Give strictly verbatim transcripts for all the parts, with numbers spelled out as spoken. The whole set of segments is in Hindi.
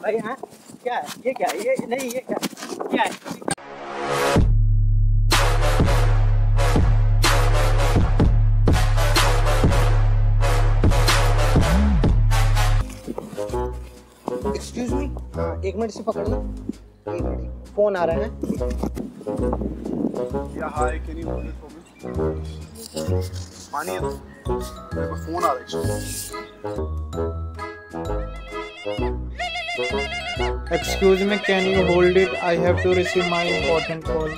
भाई हाँ क्या है ये क्या है ये नहीं ये क्या क्या है एक्सक्यूज मी हाँ एक मिनट से पकड़ना एक मिनट फोन आ रहा है या hi can you hold it for me पानी है तो मेरे को फोन आ रहा है Excuse me, can you hold it? I have to receive my important call.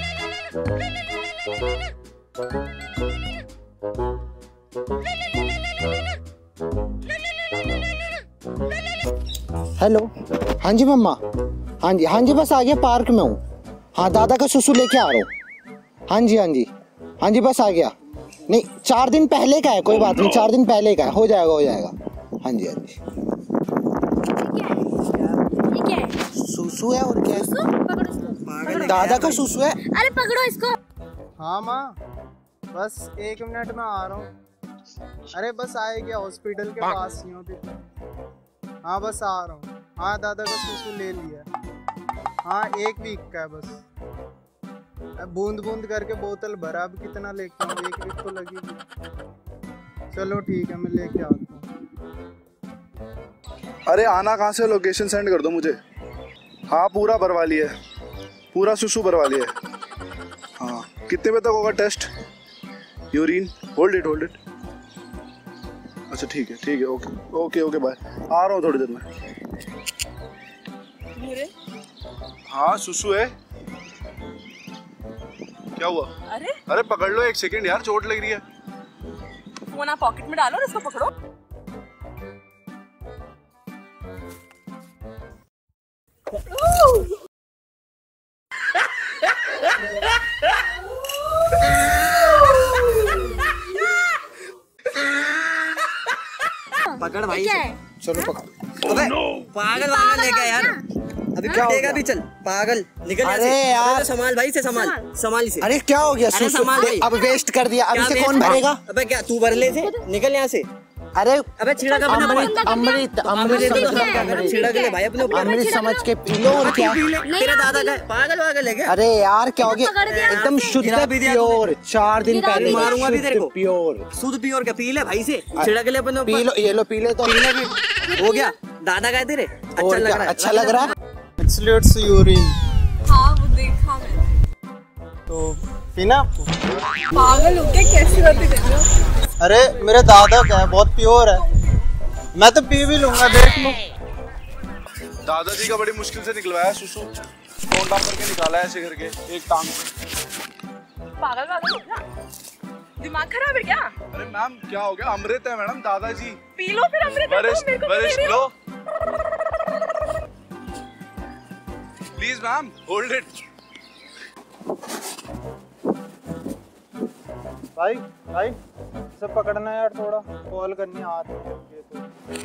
Hello हाँ जी मम्मा हाँ जी हाँ जी बस आ गया पार्क में हूँ हाँ दादा का सुसु लेके आ रहा हूँ हाँ जी हाँ जी हाँ जी बस आ गया नहीं चार दिन पहले का है कोई बात नहीं चार दिन पहले का है हो जाएगा हो जाएगा हाँ जी हाँ जी ये क्या है? सुसु है और क्या है पकड़ो इसको। दादा का सुसु है अरे पकड़ो इसको। हाँ माँ बस एक मिनट में आ रहा हूँ। अरे बस आएगी हॉस्पिटल के पास ही हूँ अभी। हाँ बस आ रहा हूँ। हाँ दादा का सुसु ले लिया। हाँ एक वीक का है बस। बूंद बूंद करके बोतल भरा अब कितना लेके आऊँ एक वीक तो लगेगी। चलो ठीक है मैं लेके आता हूँ। अरे आना कहाँ से लोकेशन सेंड कर दो मुझे हाँ पूरा भरवा लिया पूरा सुसु भरवा लिया हाँ कितने बजे तक होगा test urine hold it hold it अच्छा ठीक है ठीक है ओके ओके ओके बाय आ रहा हूँ थोड़ी देर में हाँ सुसु है क्या हुआ अरे अरे पकड़ लो एक सेकंड यार चोट लग रही है फोन आप पॉकेट में डालो और इसको पकड़ो पकड़ भाई चलो पकड़ अबे पागल पागल लेके यार अभी क्या देगा भी चल पागल निकल यहाँ से। अरे यार संभाल भाई से संभाल संभाल इसे अरे क्या हो गया अरे संभाल भाई अब वेस्ट कर दिया अब इसे कौन भरेगा अबे क्या तू भर ले से निकल यहाँ से अरे अबे छिड़क अपने अमृत अमृत अमृत समझ के अमृत छिड़क ले भाई अपने ऊपर अमृत समझ के पी लो और क्या तेरा दादा का पागल पागल है क्या अरे यार क्या हो गया एकदम शुद्ध प्योर चार दिन पहले मारूंगा भी तेरे को प्योर शुद्ध प्योर क्या पी ले भाई से छिड़क ले अपने पी लो ये लो पी ले तो पी ले भी हो गया दादा का है तेरे अच्छा लग रहा है अच्छा लग रहा है It's यूरिन। हाँ वो देखा मैंने तो पीना आपको पागल हो गया कैसी बातें कर रहे हो अरे मेरे दादा का है बहुत प्योर है मैं तो पी भी लूंगा देख लो दादाजी का बड़ी मुश्किल से निकलवाया सुसु फोन डाल करके निकाला है ऐसे करके एक टांग से पागल पागल हो गया दिमाग खराब है क्या अरे मैम क्या हो गया अमृत है मैडम दादाजी पी लो फिर अमृत दे दो, मेरे को भी दे रहे हो। प्लीज मैम होल्ड इट भाई भाई सब पकड़ना यार थोड़ा कॉल करनी आ रही है तो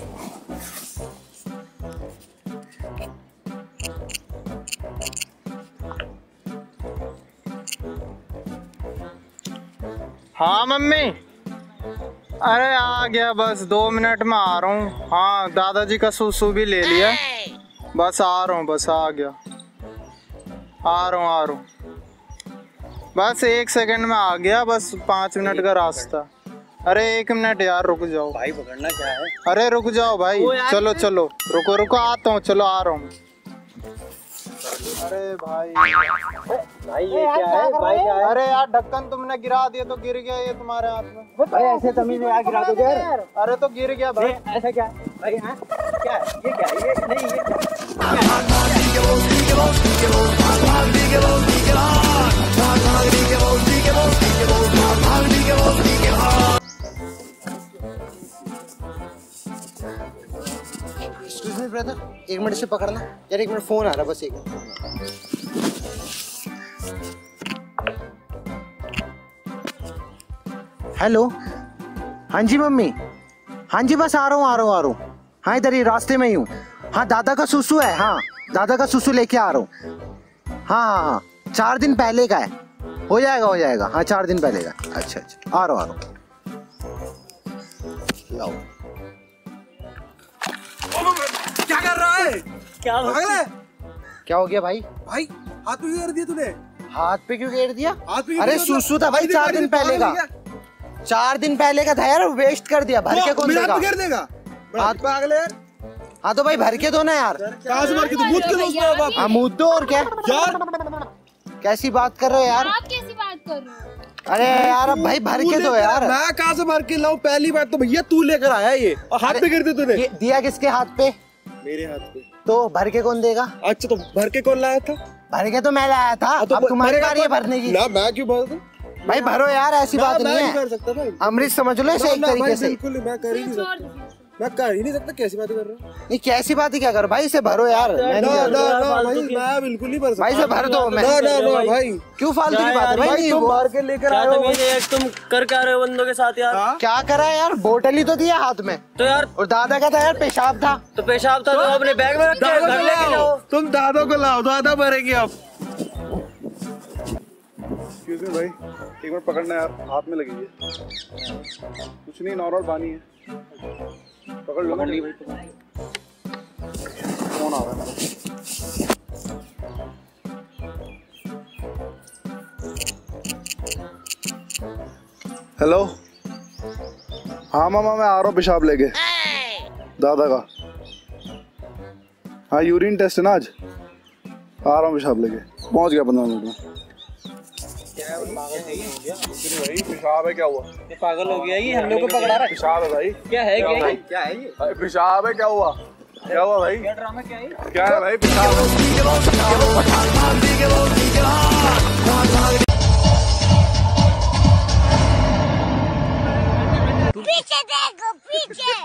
हाँ मम्मी अरे आ गया बस दो मिनट में आ रहा हूँ हाँ दादाजी का सुसु भी ले लिया बस आ रहा हूँ बस आ गया आ रहा हूँ आ रहा हूँ बस एक सेकंड में आ गया बस पाँच मिनट का रास्ता अरे एक मिनट यार रुक जाओ भाई पकड़ना क्या है अरे रुक जाओ भाई चलो चलो रुको रुको आता हूँ चलो आ रहा हूँ अरे भाई भाई ये क्या है भाई क्या है अरे यार ढक्कन तुमने गिरा दिया तो गिर गया ये तुम्हारे हाथ में भाई ऐसे तमीज में यार गिरा दो यार अरे तो गिर गया भाई ऐसा क्या भाई हाँ क्या ये क्या ये नहीं ये एक्सक्यूज मी ब्रदर एक मिनट से पकड़ना यार एक मिनट फोन आ रहा बस एक हेलो हाँ जी मम्मी हाँ जी बस आ रहा हूँ आ रहा हूँ आ रहा हूँ हाँ इधर ही रास्ते में ही हूँ हाँ दादा का सुसु है हाँ दादा का सुसु लेके आ रहा हूँ हाँ हाँ हाँ चार दिन पहले का है हो जाएगा हो जाएगा हाँ चार दिन पहले का अच्छा अच्छा आ रहा हूँ आ रहा हूँ लाओ क्या कर रहा है क्या पागल है क्या हो गया भाई? भाई हाथ पे क्यों कर दिया तूने? हाथ पे क्यों घेर दिया? हाथ पे अरे सुसु था भाई चार दिन पहले का, चार दिन पहले का था यार, वेस्ट कर दिया। भर के कौन देगा? कर देगा हाथ पागल है यार। हाँ तो भाई भर के दो ना यार। कहाँ से भर के? तू मुझ के दोस्त है बाप हाँ मुँह दो और क्या यार। कैसी बात कर रहे हो यार? आप कैसी बात कर रहे हो? अरे यार अब भाई भर के दो यार। मैं कहाँ से भर के लाऊं? पहली बात तो भैया तू लेकर आया ये, और हाथ पे गिर दे तूने। ये दिया किसके हाथ पे? मेरे हाथ पे। तो भर के कौन देगा? अच्छा तो भर के कौन लाया था? भर के तो मैं लाया था। तो अब तुम्हारी बारी है भरने की। ना मैं क्यों भर दूं? भाई भरो यार, ऐसी बात नहीं मैं है। कर सकता भाई। अमृत समझ लो इसे एक तरीके से। बिल्कुल मैं कर ही नहीं सकता, मैं कर ही नहीं सकता। कैसी बातें कर रहे हो? नहीं कैसी बात ही क्या करो भाई, इसे भरो यार। मैं ना नहीं ना कर- ना भाई मैं बिल्कुल नहीं भर सकता भाई इसे भर दो। मैं ना ना ना भाई क्यों फालतू की बात है भाई? नहीं तुम वो भर के लेकर आए हो। तुम कर क्या रहे हो बंदों के साथ यार? क्या करा है यार? बोतल ही तो दिया हाथ में। तो यार और दादा का था यार, पेशाब था। तो पेशाब था तो अपने बैग में रख के घर लेके जाओ। तुम दादा को लाओ, दादा भरेंगे आप। एक्सक्यूज मी भाई, एक मिनट पकड़ना यार, हाथ में लगी है। कुछ नहीं, नॉर्मल पानी है, पकड़ लो। पकड़ ली भाई। फोन आ रहा है मेरा। हेलो, हाँ मामा मैं आ रहा हूँ पेशाब लेके दादा का। हाँ यूरिन टेस्ट है ना आज, आ रहा हूँ पेशाब लेके, पहुँच गया पंद्रह मिनट में। भाई पेशाब है, क्या हुआ? ये पागल हो गया ये, हम लोग को पकड़ा रहा है। पेशाब है भाई। क्या है क्या है क्या है ये? पेशाब है, क्या हुआ? क्या हुआ भाई? क्या ड्रामा क्या है? क्या है भाई? पेशाब पीछे देखो पीछे।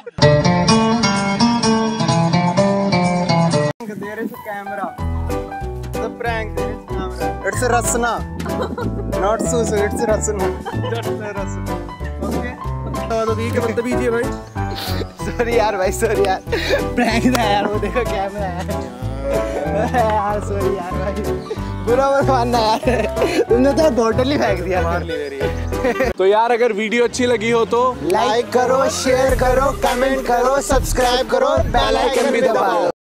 There is a camera. The prank. There is camera. It's a Rasna. Not Susu. It's a Rasna. That's a Rasna. Okay. तो ये क्या बदतमीजी है भाई? सॉरी यार भाई, सॉरी यार, प्रैंक था यार। वो देखो कैमरा है यार। सॉरी यार भाई, बुरा मत मानना यार। तुमने तो बोतल ही फेंक दिया। मार ली मेरी। तो यार अगर वीडियो अच्छी लगी हो तो लाइक करो, शेयर करो, कमेंट करो, सब्सक्राइब करो, बेल आइकन भी दबाओ।